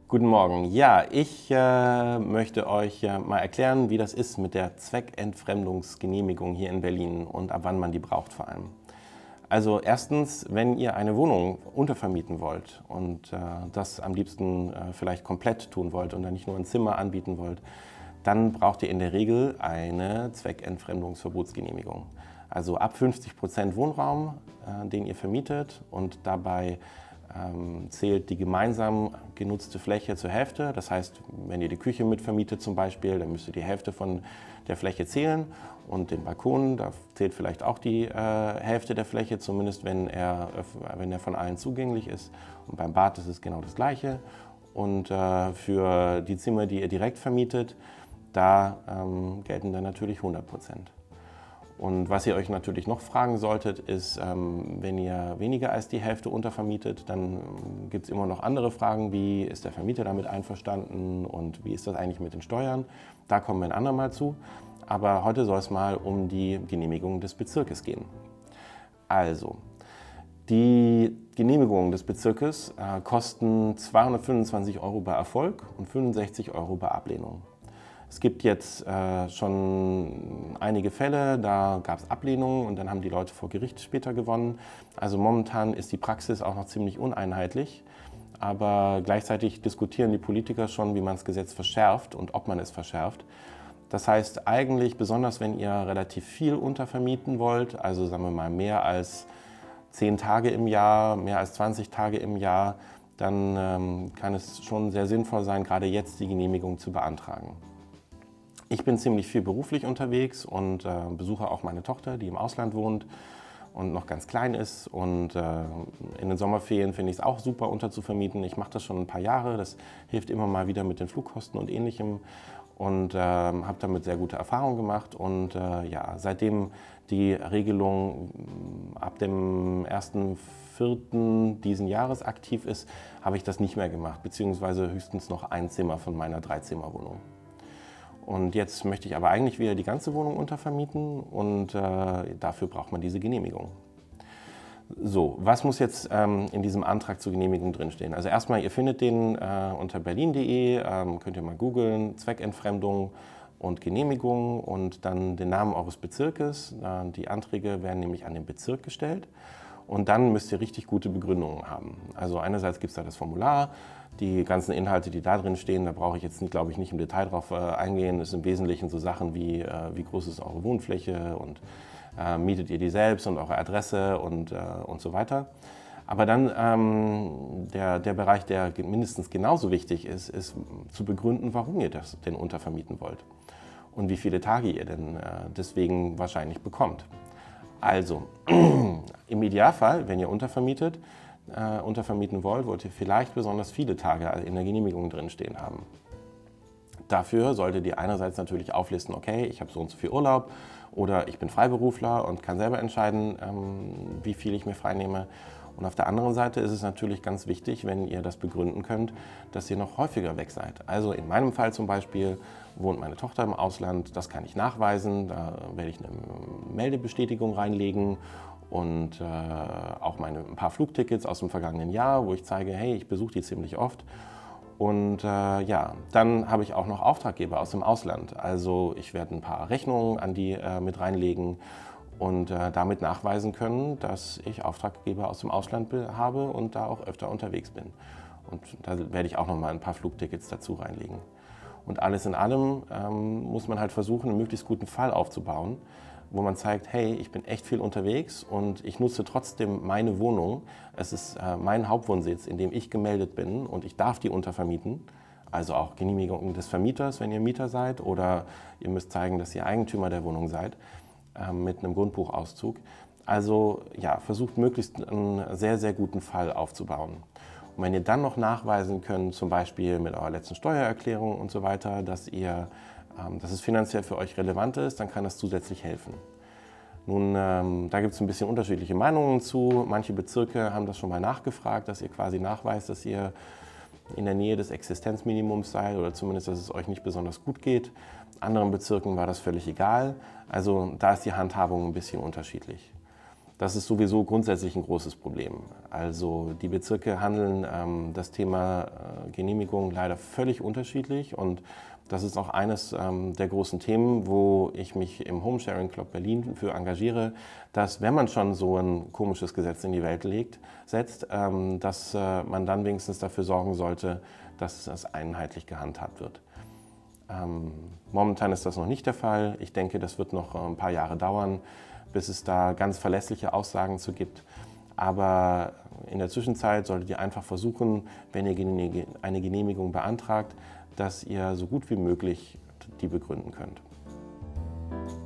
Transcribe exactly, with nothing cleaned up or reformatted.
Guten Morgen. Ja, ich äh, möchte euch äh, mal erklären, wie das ist mit der Zweckentfremdungsgenehmigung hier in Berlin und ab wann man die braucht vor allem. Also erstens, wenn ihr eine Wohnung untervermieten wollt und äh, das am liebsten äh, vielleicht komplett tun wollt und dann nicht nur ein Zimmer anbieten wollt, dann braucht ihr in der Regel eine Zweckentfremdungsverbotsgenehmigung. Also ab fünfzig Prozent Wohnraum, äh, den ihr vermietet, und dabei ähm, zählt die gemeinsam genutzte Fläche zur Hälfte. Das heißt, wenn ihr die Küche mitvermietet zum Beispiel, dann müsst ihr die Hälfte von der Fläche zählen, und den Balkon, da zählt vielleicht auch die äh, Hälfte der Fläche, zumindest wenn er, wenn er von allen zugänglich ist. Und beim Bad ist es genau das Gleiche. Und äh, für die Zimmer, die ihr direkt vermietet, da ähm, gelten dann natürlich hundert Prozent. Und was ihr euch natürlich noch fragen solltet, ist, ähm, wenn ihr weniger als die Hälfte untervermietet, dann gibt es immer noch andere Fragen, wie ist der Vermieter damit einverstanden und wie ist das eigentlich mit den Steuern. Da kommen wir ein andermal zu. Aber heute soll es mal um die Genehmigung des Bezirkes gehen. Also, die Genehmigungen des Bezirkes äh, kosten zweihundertfünfundzwanzig Euro bei Erfolg und fünfundsechzig Euro bei Ablehnung. Es gibt jetzt äh, schon einige Fälle, da gab es Ablehnungen und dann haben die Leute vor Gericht später gewonnen. Also momentan ist die Praxis auch noch ziemlich uneinheitlich, aber gleichzeitig diskutieren die Politiker schon, wie man das Gesetz verschärft und ob man es verschärft. Das heißt eigentlich, besonders wenn ihr relativ viel untervermieten wollt, also sagen wir mal mehr als zehn Tage im Jahr, mehr als zwanzig Tage im Jahr, dann ähm, kann es schon sehr sinnvoll sein, gerade jetzt die Genehmigung zu beantragen. Ich bin ziemlich viel beruflich unterwegs und äh, besuche auch meine Tochter, die im Ausland wohnt und noch ganz klein ist. Und äh, in den Sommerferien finde ich es auch super, unterzuvermieten. Ich mache das schon ein paar Jahre. Das hilft immer mal wieder mit den Flugkosten und Ähnlichem. Und äh, habe damit sehr gute Erfahrungen gemacht. Und äh, ja, seitdem die Regelung ab dem ersten vierten diesen Jahres aktiv ist, habe ich das nicht mehr gemacht, beziehungsweise höchstens noch ein Zimmer von meiner Dreizimmerwohnung. Und jetzt möchte ich aber eigentlich wieder die ganze Wohnung untervermieten, und äh, dafür braucht man diese Genehmigung. So, was muss jetzt ähm, in diesem Antrag zur Genehmigung drinstehen? Also erstmal, ihr findet den äh, unter berlin punkt de, ähm, könnt ihr mal googeln, Zweckentfremdung und Genehmigung und dann den Namen eures Bezirkes. Äh, die Anträge werden nämlich an den Bezirk gestellt. Und dann müsst ihr richtig gute Begründungen haben. Also einerseits gibt es da das Formular, die ganzen Inhalte, die da drin stehen, da brauche ich jetzt, glaube ich, nicht im Detail drauf äh, eingehen. Das sind im Wesentlichen so Sachen wie, äh, wie groß ist eure Wohnfläche und äh, mietet ihr die selbst und eure Adresse und, äh, und so weiter. Aber dann ähm, der, der Bereich, der mindestens genauso wichtig ist, ist zu begründen, warum ihr das denn untervermieten wollt und wie viele Tage ihr denn äh, deswegen wahrscheinlich bekommt. Also, im Idealfall, wenn ihr untervermietet, äh, untervermieten wollt, wollt ihr vielleicht besonders viele Tage in der Genehmigung drinstehen haben. Dafür solltet ihr einerseits natürlich auflisten, okay, ich habe so und so viel Urlaub oder ich bin Freiberufler und kann selber entscheiden, ähm, wie viel ich mir freinehme. Und auf der anderen Seite ist es natürlich ganz wichtig, wenn ihr das begründen könnt, dass ihr noch häufiger weg seid. Also in meinem Fall zum Beispiel wohnt meine Tochter im Ausland, das kann ich nachweisen, da werde ich eine Meldebestätigung reinlegen und äh, auch meine, ein paar Flugtickets aus dem vergangenen Jahr, wo ich zeige, hey, ich besuche die ziemlich oft. Und äh, ja, dann habe ich auch noch Auftraggeber aus dem Ausland. Also ich werde ein paar Rechnungen an die äh, mit reinlegen und äh, damit nachweisen können, dass ich Auftraggeber aus dem Ausland habe und da auch öfter unterwegs bin. Und da werde ich auch noch mal ein paar Flugtickets dazu reinlegen. Und alles in allem ähm, muss man halt versuchen, einen möglichst guten Fall aufzubauen, wo man zeigt, hey, ich bin echt viel unterwegs und ich nutze trotzdem meine Wohnung. Es ist äh, mein Hauptwohnsitz, in dem ich gemeldet bin, und ich darf die untervermieten. Also auch Genehmigung des Vermieters, wenn ihr Mieter seid, oder ihr müsst zeigen, dass ihr Eigentümer der Wohnung seid, äh, mit einem Grundbuchauszug. Also ja, versucht möglichst einen sehr, sehr guten Fall aufzubauen. Und wenn ihr dann noch nachweisen könnt, zum Beispiel mit eurer letzten Steuererklärung und so weiter, dass ihr dass es finanziell für euch relevant ist, dann kann das zusätzlich helfen. Nun, ähm, da gibt es ein bisschen unterschiedliche Meinungen zu. Manche Bezirke haben das schon mal nachgefragt, dass ihr quasi nachweist, dass ihr in der Nähe des Existenzminimums seid oder zumindest, dass es euch nicht besonders gut geht. Anderen Bezirken war das völlig egal. Also da ist die Handhabung ein bisschen unterschiedlich. Das ist sowieso grundsätzlich ein großes Problem. Also die Bezirke handeln ähm, das Thema äh, Genehmigung leider völlig unterschiedlich und das ist auch eines ähm, der großen Themen, wo ich mich im Homesharing Club Berlin für engagiere, dass wenn man schon so ein komisches Gesetz in die Welt legt, setzt, ähm, dass äh, man dann wenigstens dafür sorgen sollte, dass es einheitlich gehandhabt wird. Ähm, momentan ist das noch nicht der Fall. Ich denke, das wird noch ein paar Jahre dauern, bis es da ganz verlässliche Aussagen zu gibt. Aber in der Zwischenzeit solltet ihr einfach versuchen, wenn ihr eine Genehmigung beantragt, dass ihr so gut wie möglich die begründen könnt.